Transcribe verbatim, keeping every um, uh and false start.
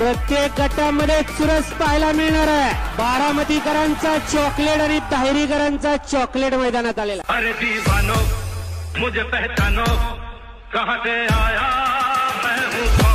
प्रत्येक गटामध्ये चुरस पाहायला मिळणार आहे। बारामतीकरांचा चॉकलेट आणि ताहिरीकरांचा चॉकलेट मैदानात आलेला। अरे दीवानो मुझे पहचानो कहां से आया मैं हूं।